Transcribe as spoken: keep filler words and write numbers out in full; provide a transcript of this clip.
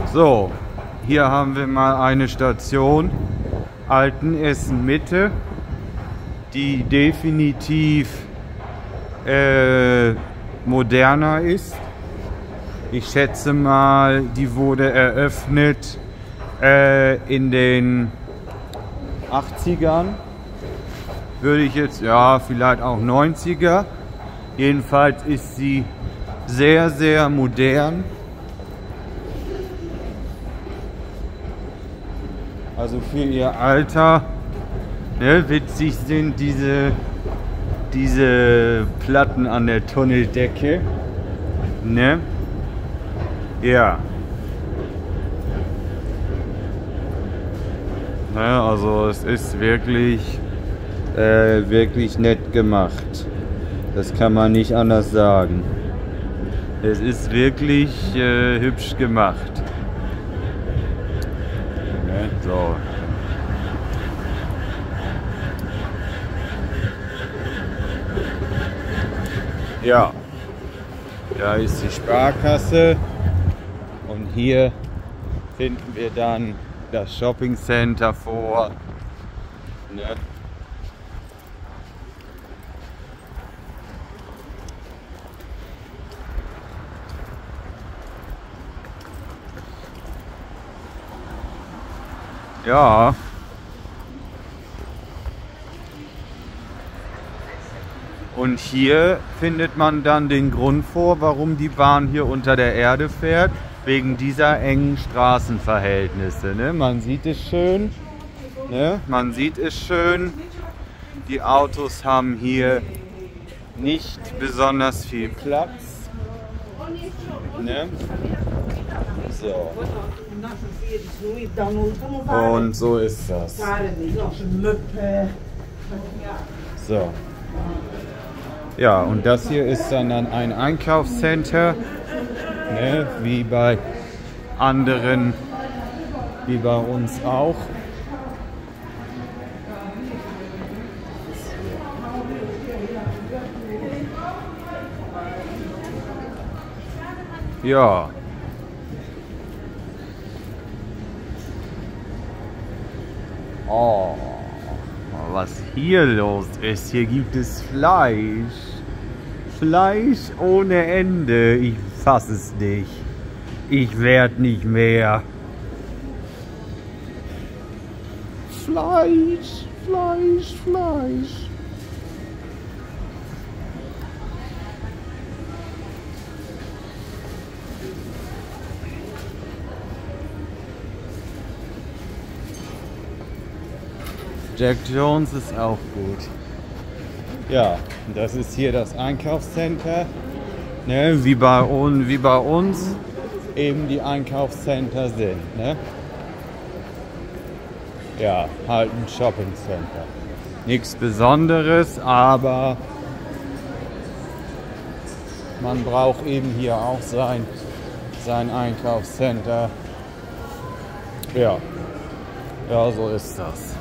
So, hier haben wir mal eine Station, Altenessen Mitte, die definitiv äh, moderner ist. Ich schätze mal, die wurde eröffnet äh, in den achtzigern, würde ich jetzt, ja, vielleicht auch neunziger. Jedenfalls ist sie sehr, sehr modern. Also für ihr Alter, ne, witzig sind diese, diese Platten an der Tunneldecke. Ne? Ja. Ne, also es ist wirklich, äh, wirklich nett gemacht. Das kann man nicht anders sagen. Es ist wirklich äh, hübsch gemacht. Ne, so. Ja. Da ist die Sparkasse und hier finden wir dann das Shopping Center vor. Ne? Ja. Und hier findet man dann den Grund vor, warum die Bahn hier unter der Erde fährt, wegen dieser engen Straßenverhältnisse. Ne? Man sieht es schön, ne? Man sieht es schön, die Autos haben hier nicht besonders viel Platz. Ne? So. Und so ist das. So. Ja, und das hier ist dann, dann ein Einkaufscenter, ne, wie bei anderen, wie bei uns auch. Ja. Oh, was hier los ist, hier gibt es Fleisch. Fleisch ohne Ende. Ich fass es nicht. Ich werd nicht mehr. Fleisch, Fleisch, Fleisch. Jack Jones ist auch gut. Ja, das ist hier das Einkaufscenter. Ne, wie, bei, wie bei uns eben die Einkaufscenter sind. Ne? Ja, halt ein Shopping Center. Nichts Besonderes, aber man braucht eben hier auch sein, sein Einkaufscenter. Ja, ja, so ist das.